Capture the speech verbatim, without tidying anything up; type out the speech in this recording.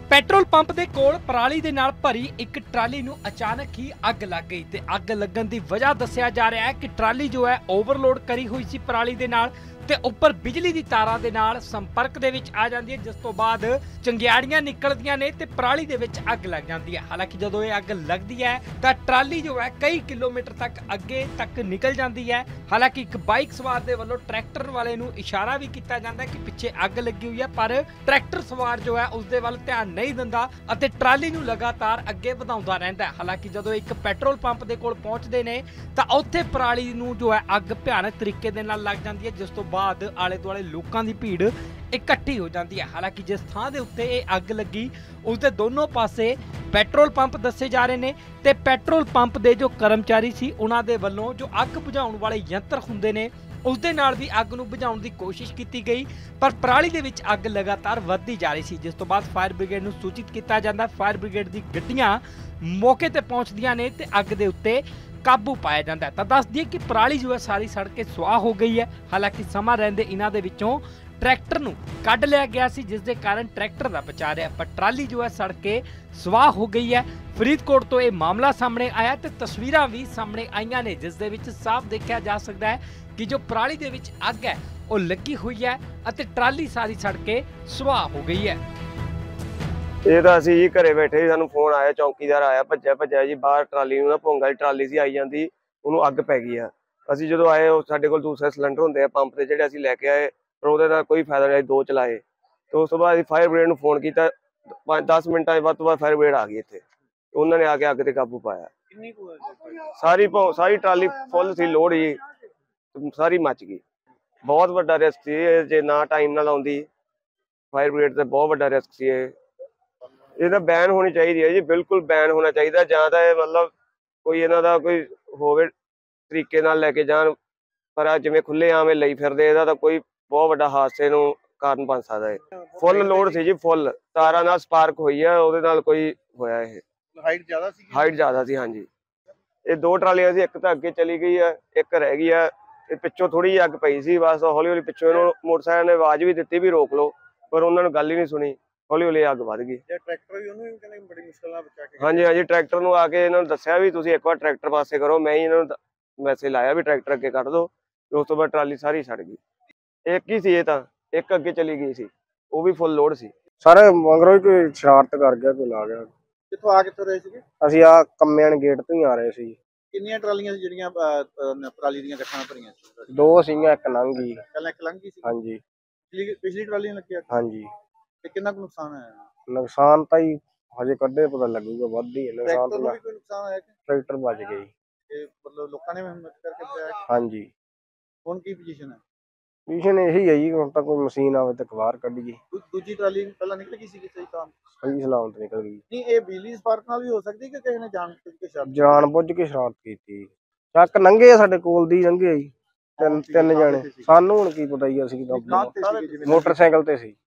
Petrol pump ਦੇ ਕੋਲ ਪਰਾਲੀ ਦੇ ਨਾਲ ਭਰੀ ਇੱਕ ਟਰਾਲੀ ਨੂੰ ਅਚਾਨਕ ਹੀ ਅੱਗ ਲੱਗ ਗਈ ਤੇ ਅੱਗ ਲੱਗਣ ਦੀ ਵਜ੍ਹਾ ਦੱਸਿਆ ਜਾ ਰਿਹਾ ਹੈ ਕਿ ਟਰਾਲੀ ਜੋ ਹੈ ਓਵਰਲੋਡ ਕਰੀ ਹੋਈ ਸੀ ਪਰਾਲੀ ਦੇ ਨਾਲ ਤੇ ਉੱਪਰ ਬਿਜਲੀ ਦੀ ਤਾਰਾਂ ਦੇ ਨਾਲ ਸੰਪਰਕ ਦੇ ਵਿੱਚ ਆ ਜਾਂਦੀ ਹੈ, ਜਿਸ ਤੋਂ ਬਾਅਦ ਚੰਗਿਆੜੀਆਂ ਨਿਕਲਦੀਆਂ ਨੇ ਤੇ ਪਰਾਲੀ ਦੇ ਵਿੱਚ ਅੱਗ ਲੱਗ ਜਾਂਦੀ ਹੈ। ਹਾਲਾਂਕਿ ਜਦੋਂ ਇਹ ਅੱਗ ਲੱਗਦੀ ਹੈ ਤਾਂ ਟਰਾਲੀ ਜੋ ਹੈ ਕਈ ਕਿਲੋਮੀਟਰ ਤੱਕ ਅੱਗੇ ਤੱਕ ਨਿਕਲ ਜਾਂਦੀ ਹੈ। ਹਾਲਾਂਕਿ ਇੱਕ ਬਾਈਕ ਸਵਾਰ ਦੇ ਵੱਲੋਂ ਟਰੈਕਟਰ ਵਾਲੇ ਨੂੰ ਇਸ਼ਾਰਾ ਵੀ ਕੀਤਾ ਜਾਂਦਾ ਹੈ ਕਿ ਪਿੱਛੇ ਅੱਗ ਲੱਗੀ ਹੋਈ ਹੈ, ਪਰ ਟਰੈਕਟਰ ਸਵਾਰ ਜੋ ਹੈ ਉਸ ਦੇ ਵੱਲ ਧਿਆਨ ਨਹੀਂ ਦਿੰਦਾ ਅਤੇ ਟਰਾਲੀ ਨੂੰ ਲਗਾਤਾਰ ਅੱਗੇ ਵਧਾਉਂਦਾ ਰਹਿੰਦਾ ਹੈ। ਹਾਲਾਂਕਿ ਜਦੋਂ ਇੱਕ ਪੈਟਰੋਲ ਪੰਪ ਦੇ ਕੋਲ ਪਹੁੰਚਦੇ ਨੇ ਤਾਂ ਉੱਥੇ ਪਰਾਲੀ ਨੂੰ ਜੋ ਹੈ ਅੱਗ ਭਿਆਨਕ ਤਰੀਕੇ ਦੇ ਨਾਲ ਲੱਗ ਜਾਂਦੀ ਹੈ, ਜਿਸ ਤੋਂ ਬਾਅਦ ਆਲੇ ਦੁਆਲੇ ਲੋਕਾਂ ਦੀ ਭੀੜ ਇਕੱਠੀ ਹੋ ਜਾਂਦੀ ਹੈ। ਹਾਲਾਂਕਿ ਜਿਸ ਥਾਂ ਦੇ ਉੱਤੇ ਇਹ ਅੱਗ ਲੱਗੀ ਉਸ ਦੇ ਦੋਨੋਂ ਪਾਸੇ ਪੈਟਰੋਲ ਪੰਪ ਦੱਸੇ ਜਾ ਰਹੇ ਨੇ ਤੇ ਪੈਟਰੋਲ ਪੰਪ ਦੇ ਜੋ ਕਰਮਚਾਰੀ ਸੀ ਉਹਨਾਂ ਦੇ ਵੱਲੋਂ ਜੋ ਅੱਗ ਬੁਝਾਉਣ ਵਾਲੇ ਯੰਤਰ ਹੁੰਦੇ ਨੇ ਉਸ ਦੇ ਨਾਲ ਵੀ ਅੱਗ ਨੂੰ ਬੁਝਾਉਣ ਦੀ ਕੋਸ਼ਿਸ਼ ਕੀਤੀ ਗਈ, ਪਰ ਪਰਾਲੀ ਦੇ ਵਿੱਚ ਅੱਗ ਲਗਾਤਾਰ ਵੱਧਦੀ ਜਾ ਰਹੀ ਸੀ, ਜਿਸ ਤੋਂ ਬਾਅਦ ਫਾਇਰ ਬ੍ਰਿਗੇਡ ਨੂੰ ਸੂਚਿਤ ਕੀਤਾ ਜਾਂਦਾ। ਫਾਇਰ ਬ੍ਰਿਗੇਡ ਦੀ ਗੱਡੀਆਂ ਮੌਕੇ ਤੇ ਪਹੁੰਚਦੀਆਂ ਨੇ ਤੇ ਅੱਗ ਦੇ ਉੱਤੇ ਕਾਬੂ ਪਾਇਆ ਜਾਂਦਾ। ਤਾਂ ਦੱਸ ਦਈਏ ਕਿ ਪਰਾਲੀ ਜੋ ਹੈ ਸਾਰੀ ਸੜ ਕੇ ਸੁਆਹ ਹੋ ਗਈ ਹੈ। ਹਾਲਾਂਕਿ ਸਮਾਂ ਰਹਿੰਦੇ ਇਹਨਾਂ ਦੇ ਵਿੱਚੋਂ ਟਰੈਕਟਰ ਨੂੰ ਕੱਢ ਲਿਆ ਗਿਆ ਸੀ, ਜਿਸ ਦੇ ਕਾਰਨ ਟਰੈਕਟਰ ਦਾ ਬਚਾ ਰਿਹਾ, ਪਰ ਟਰਾਲੀ ਜੋ ਹੈ ਸੜ ਕੇ ਸੁਆਹ ਹੋ ਗਈ ਹੈ। ਫਰੀਦਕੋਟ ਤੋਂ ਇਹ ਮਾਮਲਾ ਸਾਹਮਣੇ ਆਇਆ ਤੇ ਤਸਵੀਰਾਂ ਵੀ ਸਾਹਮਣੇ ਆਈਆਂ ਨੇ, ਜਿਸ ਦੇ ਵਿੱਚ ਸਾਫ਼ ਦੇਖਿਆ ਜਾ ਸਕਦਾ ਹੈ ਕਿ ਜੋ ਪਰਾਲੀ ਦੇ ਵਿੱਚ ਅੱਗ ਹੈ ਉਹ ਲੱਗੀ ਹੋਈ ਹੈ ਅਤੇ ਟਰਾਲੀ ਸਾਰੀ ਸੜ ਕੇ ਸੁਆਹ ਹੋ ਗਈ ਹੈ। ਇਹ ਤਾਂ ਅਸੀਂ ਜੀ ਘਰੇ ਬੈਠੇ ਸੀ, ਸਾਨੂੰ ਫੋਨ ਆਇਆ, ਚੌਂਕੀਦਾਰ ਆਇਆ ਭੱਜਿਆ ਭੱਜਿਆ ਜੀ ਬਾਹਰ, ਟਰਾਲੀ ਨੂੰ ਨਾ ਭੋਂਗਾ ਦੀ ਟਰਾਲੀ ਸੀ ਆਈ ਜਾਂਦੀ, ਉਹਨੂੰ ਅੱਗ ਪੈ ਗਈ ਆ। ਅਸੀਂ ਜਦੋਂ ਆਏ ਉਹ ਸਾਡੇ ਕੋਲ ਦੂਸਰੇ ਸਿਲੰਡਰ ਹੁੰਦੇ ਆ ਪੰਪ ਤੇ, ਜਿਹੜੇ ਅਸੀਂ ਲੈ ਕੇ ਆਏ, ਪਰ ਉਹਦੇ ਨਾਲ ਕੋਈ ਫਾਇਦਾ ਨਹੀਂ, ਦੋ ਚਲਾਏ ਤੇ ਉਸ ਤੋਂ ਬਾਅਦ ਅਸੀਂ ਫਾਇਰ ਬ੍ਰਿਗੇਡ ਨੂੰ ਫੋਨ ਕੀਤਾ। ਪੰਜ ਦਸ ਮਿੰਟਾਂ ਦੇ ਵੱਧ ਤੋਂ ਬਾਅਦ ਫਾਇਰ ਬ੍ਰਿਗੇਡ ਆ ਗਈ ਇੱਥੇ, ਉਹਨਾਂ ਨੇ ਆ ਕੇ ਅੱਗ ਤੇ ਕਾਬੂ ਪਾਇਆ। ਸਾਰੀ ਸਾਰੀ ਟਰਾਲੀ ਫੁੱਲ ਸੀ ਲੋਡ ਜੀ, ਸਾਰੀ ਮੱਚ ਗਈ। ਬਹੁਤ ਵੱਡਾ ਰਿਸਕ ਸੀ, ਜੇ ਨਾ ਟਾਈਮ ਨਾਲ ਆਉਂਦੀ ਫਾਇਰ ਬ੍ਰਿਗੇਡ ਤੇ ਬਹੁਤ ਵੱਡਾ ਰਿਸਕ ਸੀ। ਇਹ ਇਹਦਾ ਬੈਨ ਹੋਣੀ ਚਾਹੀਦੀ ਹੈ ਜੀ, ਬਿਲਕੁਲ ਬੈਨ ਹੋਣਾ ਚਾਹੀਦਾ, ਜਾਂ ਤਾਂ ਇਹ ਮਤਲਬ ਕੋਈ ਇਹਨਾਂ ਦਾ ਕੋਈ ਹੋਵੇ ਤਰੀਕੇ ਨਾਲ ਲੈ ਕੇ ਜਾਣ, ਪਰ ਆ ਜਿਵੇਂ ਖੁੱਲੇ ਆਵੇਂ ਲਈ ਫਿਰਦੇ, ਇਹਦਾ ਤਾਂ ਕੋਈ ਬਹੁਤ ਵੱਡਾ ਹਾਦਸੇ ਨੂੰ ਕਾਰਨ ਬਣ ਸਕਦਾ ਹੈ। ਫੁੱਲ ਲੋਡ ਸੀ ਜੀ, ਫੁੱਲ ਤਾਰਾਂ ਨਾਲ ਸਪਾਰਕ ਹੋਈ ਹੈ, ਉਹਦੇ ਨਾਲ ਕੋਈ ਹੋਇਆ। ਇਹ ਹਾਈਟ ਜ਼ਿਆਦਾ ਸੀ ਹਾਈਟ ਜ਼ਿਆਦਾ ਸੀ ਹਾਂਜੀ। ਇਹ ਦੋ ਟਰਾਲੀਆਂ ਸੀ, ਇੱਕ ਤਾਂ ਅੱਗੇ ਚਲੀ ਗਈ ਹੈ, ਇੱਕ ਰਹਿ ਗਈ ਹੈ। ਤੇ ਪਿੱਛੋਂ ਥੋੜੀ ਜਿਹੀ ਅੱਗ ਪਈ ਸੀ, ਬਸ ਹੌਲੀ ਹੌਲੀ ਪਿੱਛੋਂ ਇਹਨੂੰ ਮੋਟਰਸਾਈਕਲ ਨੇ ਆਵਾਜ਼ ਵੀ ਦਿੱਤੀ ਵੀ ਰੋਕ ਲਓ, ਪਰ ਉਹਨਾਂ ਨੂੰ ਗੱਲ ਹੀ ਨਹੀਂ ਸੁਣੀ, ਹੌਲੀ ਹੌਲੀ ਅੱਗ ਵੱਧ ਗਈ। ਟਰੈਕਟਰ ਵੀ ਉਹਨੂੰ ਵੀ ਕਹਿੰਦੇ ਬੜੀ ਮੁਸ਼ਕਲ ਨਾਲ ਬਚਾ ਕੇ ਹਾਂਜੀ ਹਾਂਜੀ, ਟਰੈਕਟਰ ਨੂੰ ਆ ਕੇ ਇਹਨਾਂ ਨੂੰ ਦੱਸਿਆ ਵੀ ਤੁਸੀਂ ਇੱਕ ਵਾਰ ਟਰੈਕਟਰ ਪਾਸੇ ਕਰੋ, ਮੈਂ ਹੀ ਇਹਨਾਂ ਨੂੰ ਮੈਸੇਜ ਲਾਇਆ ਵੀ ਟਰੈਕਟਰ ਅੱਗੇ ਕੱਢ ਦਿਓ। ਉਸ ਤੋਂ ਬਾਅਦ ਟਰਾਲੀ ਸਾਰੀ ਸੜ ਗਈ। ਇੱਕ ਹੀ ਸੀ ਇਹ ਤਾਂ, ਇੱਕ ਅੱਗੇ ਚਲੀ ਗਈ ਸੀ, ਉਹ ਵੀ ਫੁੱਲ ਲੋਡ ਸੀ। ਸਰ ਮਗਰੋਂ ਕੋਈ ਸ਼ਰਾਰਤ ਕਰ ਗਿਆ, ਕੋਈ ਲਾ ਗਿਆ। ਕਿੱਥੋਂ ਆ ਕਿੱਥੋਂ ਰਹੇ ਸੀਗੇ? ਅਸੀਂ ਆ ਕੰਮਿਆਂ ਗੇਟ ਤੋਂ ਹੀ ਆ ਰਹੇ ਸੀ। ਕਿੰਨੀਆਂ ਟਰਾਲੀਆਂ ਸੀ ਜਿਹੜੀਆਂ ਪਰਾਲੀ ਦੀਆਂ ਗੱਠਾਂ ਭਰੀਆਂ ਸੀ? ਦੋ ਸੀਗੀਆਂ, ਇੱਕ ਲੰਘ ਗਈ। ਪਹਿਲਾਂ ਇੱਕ ਲੰਘ ਗਈ ਸੀ? ਹਾਂਜੀ। ਪਿਛਲੀ ਪਿਛਲੀ ਟਰਾਲੀ ਨਾਲ ਲੱਗਿਆ? ਹਾਂਜੀ। ਤੇ ਕਿੰਨਾ ਕੁ ਨੁਕਸਾਨ ਆਇਆ? ਨੁਕਸਾਨ ਤਾਂ ਹੀ ਹਜੇ ਕੱਢੇ ਪਤਾ ਲੱਗੂਗਾ, ਵੱਧ ਹੀ ਨੁਕਸਾਨ। ਟਰੈਕਟਰ ਨੂੰ ਵੀ ਕੋਈ ਨੁਕਸਾਨ ਆਇਆ ਕਿ? ਟਰੈਕਟਰ ਬਚ ਗਈ। ਤੇ ਮਤਲਬ ਲੋਕਾਂ ਨੇ ਹਿੰਮਤ ਕਰਕੇ ਬਚਾਇਆ? ਹਾਂਜੀ। ਹੁਣ ਕੀ ਪੋਜੀਸ਼ਨ ਹੈ? ਪੋਜੀਸ਼ਨ ਇਹੀ ਹੈ ਜੀ, ਹੁਣ ਤਾਂ ਕੋਈ ਮਸ਼ੀਨ ਆਵੇ ਤਾਂ ਬਾਹਰ ਕੱਢੀਏ। ਦੂਜੀ ਟਰਾਲੀ ਪਹਿਲਾਂ ਨਿਕਲ ਗਈ ਸੀ ਕਿਸੇ ਕੰਮ? ਸਹੀ ਸਲਾਮਤ ਨਿਕਲ ਗਈ। ਨਹੀਂ, ਇਹ ਬਿਜਲੀ ਸਪਾਰਕ ਨਾਲ ਵੀ ਹੋ ਸਕਦੀ ਕਿ ਕਿਸੇ ਨੇ ਜਾਣ ਬੁੱਝ ਕੇ ਸ਼ਰਾਰਤ ਜਾਣ ਬੁੱਝ ਕੇ ਸ਼ਰਾਰਤ ਕੀਤੀ। ਚੱਕ ਲੰਘੇ ਆ ਸਾਡੇ ਕੋਲ ਦੀ, ਲੰਘੇ ਜੀ ਤਿੰਨ ਤਿੰਨ ਜਾਣੇ। ਸਾਨੂੰ ਹੁਣ ਕੀ ਪਤਾ ਜੀ, ਅਸੀਂ ਤਾਂ ਮੋਟਰਸਾਈਕਲ ਤੇ ਸੀ।